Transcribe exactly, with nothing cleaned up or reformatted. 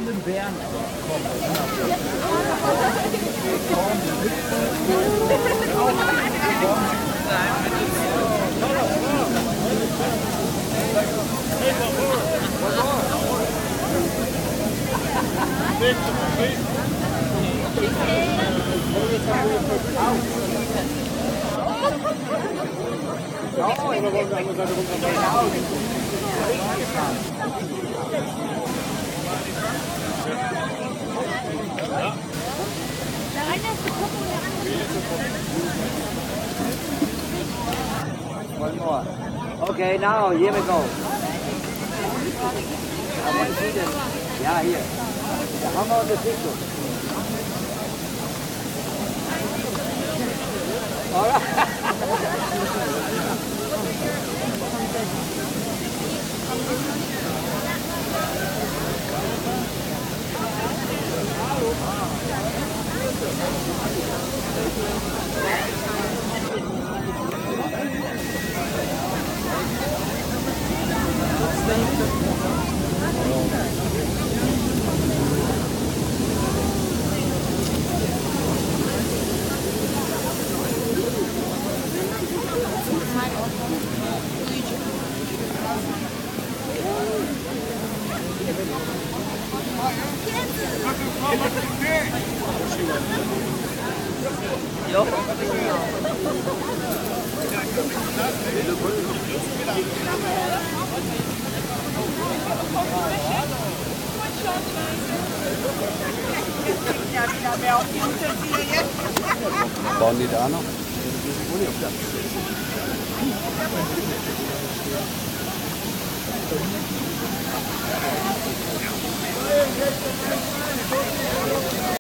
wilden Bären kommen. One more. Okay, now here we go. I want to see them. Yeah, here. How about the picture? All right. Bauen die da noch?